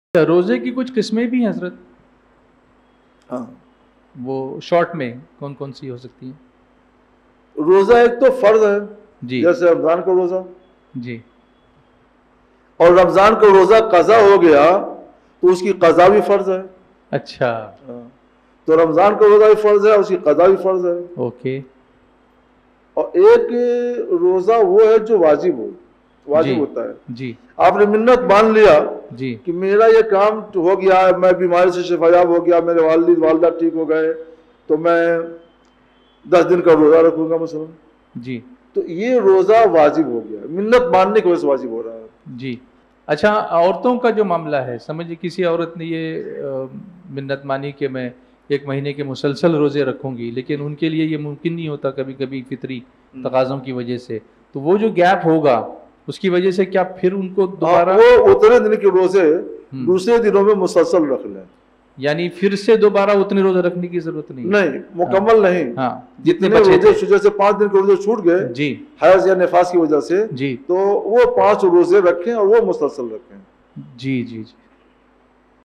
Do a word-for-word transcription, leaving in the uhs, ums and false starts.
روزے کی کچھ قسمیں بھی ہیں حضرت؟ ہاں وہ شارٹ میں کون کون سی ہو سکتی ہیں؟ روزہ ایک تو فرض ہے جی جیسے رمضان کا روزہ، جی اور رمضان کا روزہ قضا ہو گیا تو اس کی قضا بھی فرض ہے۔ اچھا تو رمضان کا روزہ بھی فرض ہے، اس کی قضا بھی فرض ہے۔ اوکے اور ایک روزہ وہ ہے جو واجب ہو واجب جی ہوتا ہے۔ جی آپ نے منت مان لیا جی کہ میرا یہ کام ہو گیا، میں بیماری سے شفایاب ہو گیا، میرے والد والدہ ٹھیک ہو گئے، تو میں دس دن کا روزہ رکھوں گا مثلا، جی تو یہ روزہ واجب ہو گیا، منت ماننے کی وجہ سے واجب ہو رہا ہے۔ جی اچھا، عورتوں کا جو معاملہ ہے، سمجھے کسی عورت نے یہ آ، منت مانی کہ میں ایک مہینے کے مسلسل روزے رکھوں گی، لیکن ان کے لیے یہ ممکن نہیں ہوتا، کبھی کبھی فطری تقاضوں کی وجہ سے، تو وہ جو گیپ ہوگا اس کی وجہ سے کیا پھر ان کو دوبارہ وہ اتنے دن کے روزے دوسرے دنوں میں مسلسل رکھ لیں، یعنی پھر سے دوبارہ اتنے روزے رکھنے کی ضرورت نہیں؟ نہیں مکمل نہیں، ہاں جتنے بچے روزے تھے جیسے پانچ دن کے روزے چھوٹ گئے جی حیض یا نفاس کی وجہ سے، جی تو وہ پانچ روزے رکھیں اور وہ مسلسل رکھیں۔ جی جی جی